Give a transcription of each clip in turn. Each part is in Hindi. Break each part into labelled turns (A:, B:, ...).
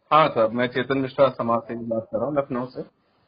A: हाँ सर, मैं चेतन मिश्रा समाज से बात कर रहा हूँ, लखनऊ से।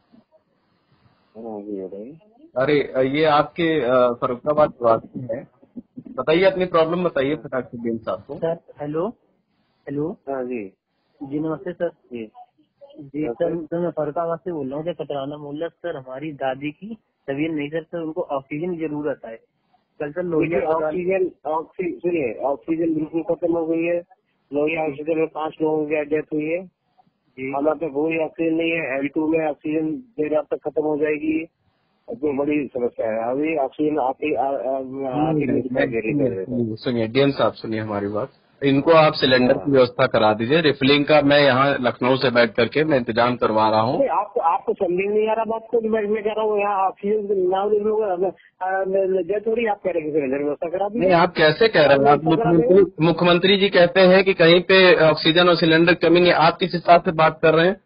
B: हाँ जी बताइए।
A: अरे ये आपके फर्रुखाबाद निवासी है, बताइए अपनी प्रॉब्लम बताइए फटाक से बेन साहब को।
C: Sir hello hello.
B: हाँ जी
C: जी नमस्ते सर।
B: जी
C: जी सर मैं फर्रुखाबाद से बोल रहा हूँ, कतराना मोहल्ला। सर हमारी दादी की तबीयत नहीं सर, उनको ऑक्सीजन की जरूरत है। कल सर लोहिया
B: ऑक्सीजन सुनिए, ऑक्सीजन बिल्कुल खत्म हो गई है। लोहिया हॉस्पिटल में 5 लोगों की डेथ हुई है। हमारे पे कोई ऑक्सीजन नहीं है। L2 में ऑक्सीजन देर रात तक खत्म हो जाएगी, जो बड़ी समस्या है। अभी ऑक्सीजन आती दिखाई दे रही है।
A: सुनिए डीएम साहब, सुनिए हमारी बात। इनको आप सिलेंडर की व्यवस्था करा दीजिए। रिफिलिंग का मैं यहाँ लखनऊ से बैठ करके मैं इंतजाम करवा रहा हूँ।
B: आपको समझ नहीं आ रहा बात को। मैं कह रहा हूँ यहाँ ऑक्सीजन ना थोड़ी आप कह रहे हैं सिलेंडर व्यवस्था करा दी।
A: नहीं, आप कैसे कह रहे हैं? आप मुख्यमंत्री जी कहते हैं कि कहीं पे ऑक्सीजन और सिलेंडर कमी नहीं। आप किस हिसाब से बात कर रहे हैं?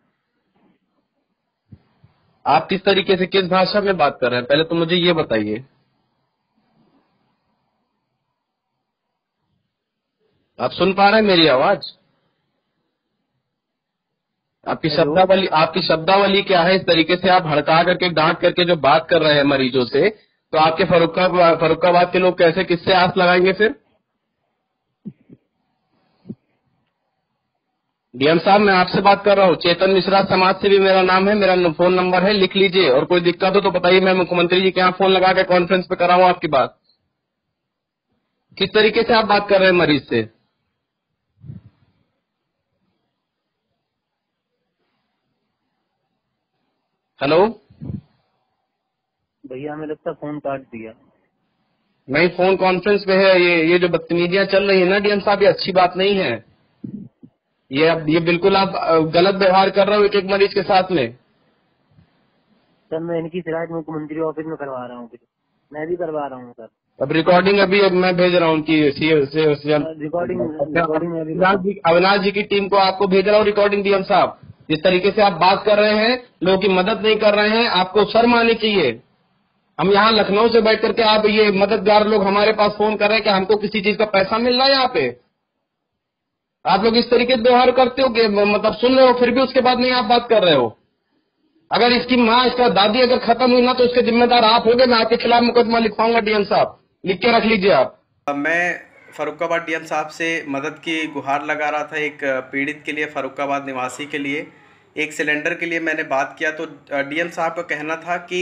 A: आप किस तरीके से, किस भाषा में बात कर रहे हैं? पहले तो मुझे ये बताइए। आप सुन पा रहे हैं मेरी आवाज? आपकी शब्दावली क्या है? इस तरीके से आप हड़का करके, डांट करके जो बात कर रहे हैं मरीजों से, तो आपके फर्रुखाबाद के लोग कैसे, किससे आस लगाएंगे फिर? डीएम साहब, मैं आपसे बात कर रहा हूँ। चेतन मिश्रा समाज से भी मेरा नाम है, मेरा फोन नंबर है, लिख लीजिए। और कोई दिक्कत हो तो बताइए, मैं मुख्यमंत्री जी के यहाँ फोन लगा के कॉन्फ्रेंस पे कराऊँ आपकी बात। किस तरीके से आप बात कर रहे हैं मरीज से? हेलो
C: भैया, हमें लगता है फोन काट दिया।
A: नहीं, फोन कॉन्फ्रेंस पे है। ये जो बदतमीजियां चल रही है ना डीएम साहब, ये अच्छी बात नहीं है। ये बिल्कुल आप गलत व्यवहार कर रहे हो एक एक मरीज के साथ में।
C: सर मैं इनकी शिकायत मुख्यमंत्री ऑफिस में करवा रहा हूँ, मैं भी करवा रहा हूँ सर।
A: अब रिकॉर्डिंग अब मैं भेज रहा हूँ कि
C: रिकॉर्डिंग
A: अविनाश जी की टीम को आपको भेज रहा हूँ रिकॉर्डिंग। डीएम साहब, जिस तरीके से आप बात कर रहे हैं, लोगों की मदद नहीं कर रहे हैं, आपको शर्म आनी चाहिए। हम यहाँ लखनऊ से बैठ करके, आप ये मददगार लोग हमारे पास फोन कर रहे हैं कि हमको किसी चीज का पैसा मिल रहा है यहाँ पे। आप लोग इस तरीके से व्यवहार करते हो कि मतलब सुन रहे हो, फिर भी उसके बाद नहीं आप बात कर रहे हो। अगर इसकी माँ, इसका दादी अगर खत्म हुई ना, तो उसके जिम्मेदार आप होंगे। मैं आपके खिलाफ मुकदमा लिखवाऊंगा। डीएम साहब, लिख के रख लीजिए आप।
D: मैं फर्रुखाबाद डीएम साहब से मदद की गुहार लगा रहा था, एक पीड़ित के लिए, फर्रुखाबाद निवासी के लिए, एक सिलेंडर के लिए मैंने बात किया। तो डीएम साहब का कहना था कि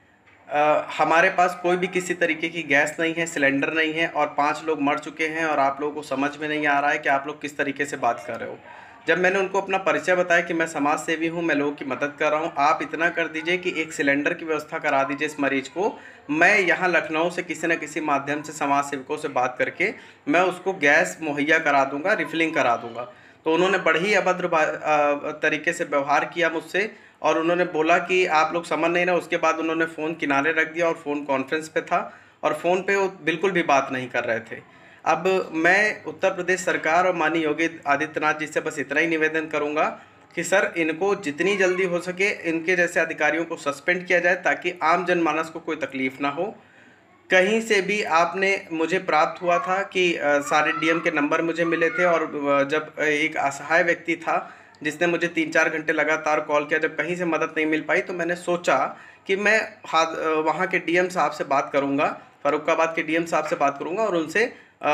D: हमारे पास कोई भी किसी तरीके की गैस नहीं है, सिलेंडर नहीं है, और 5 लोग मर चुके हैं, और आप लोगों को समझ में नहीं आ रहा है कि आप लोग किस तरीके से बात कर रहे हो। जब मैंने उनको अपना परिचय बताया कि मैं समाज सेवी हूँ, मैं लोगों की मदद कर रहा हूँ, आप इतना कर दीजिए कि एक सिलेंडर की व्यवस्था करा दीजिए इस मरीज को। मैं यहाँ लखनऊ से किसी न किसी माध्यम से समाज सेवकों से बात करके मैं उसको गैस मुहैया करा दूँगा, रिफिलिंग करा दूँगा। तो उन्होंने बड़ी ही अभद्र तरीके से व्यवहार किया मुझसे, और उन्होंने बोला कि आप लोग समझ नहीं रहे। उसके बाद उन्होंने फ़ोन किनारे रख दिया और फ़ोन कॉन्फ्रेंस पे था, और फ़ोन पे वो बिल्कुल भी बात नहीं कर रहे थे। अब मैं उत्तर प्रदेश सरकार और माननीय योगी आदित्यनाथ जी से बस इतना ही निवेदन करूंगा कि सर, इनको जितनी जल्दी हो सके इनके जैसे अधिकारियों को सस्पेंड किया जाए, ताकि आम जनमानस को कोई तकलीफ ना हो। कहीं से भी आपने, मुझे प्राप्त हुआ था कि सारे डीएम के नंबर मुझे मिले थे, और जब एक असहाय व्यक्ति था जिसने मुझे 3-4 घंटे लगातार कॉल किया, जब कहीं से मदद नहीं मिल पाई, तो मैंने सोचा कि मैं वहाँ के डीएम साहब से बात करूँगा, फर्रुखाबाद के डीएम साहब से बात करूँगा, और उनसे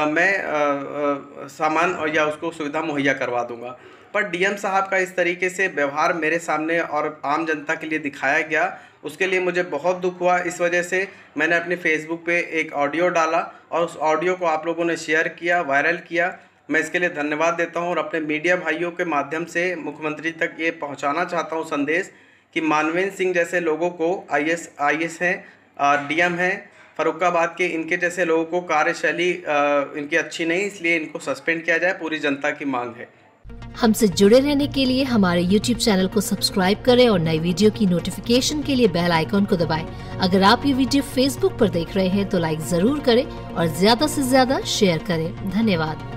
D: मैं सामान या उसको सुविधा मुहैया करवा दूँगा। पर डीएम साहब का इस तरीके से व्यवहार मेरे सामने और आम जनता के लिए दिखाया गया, उसके लिए मुझे बहुत दुख हुआ। इस वजह से मैंने अपने फेसबुक पे एक ऑडियो डाला, और उस ऑडियो को आप लोगों ने शेयर किया, वायरल किया। मैं इसके लिए धन्यवाद देता हूं, और अपने मीडिया भाइयों के माध्यम से मुख्यमंत्री तक ये पहुंचाना चाहता हूं संदेश कि मानवेंद्र सिंह जैसे लोगों को, आईएएस हैं, डीएम हैं फर्रुखाबाद के, इनके जैसे लोगों को कार्यशैली इनकी अच्छी नहीं, इसलिए इनको सस्पेंड किया जाए, पूरी जनता की मांग है।
E: हमसे जुड़े रहने के लिए हमारे YouTube चैनल को सब्सक्राइब करें और नई वीडियो की नोटिफिकेशन के लिए बेल आइकॉन को दबाएं। अगर आप ये वीडियो Facebook पर देख रहे हैं तो लाइक जरूर करें और ज्यादा से ज्यादा शेयर करें। धन्यवाद।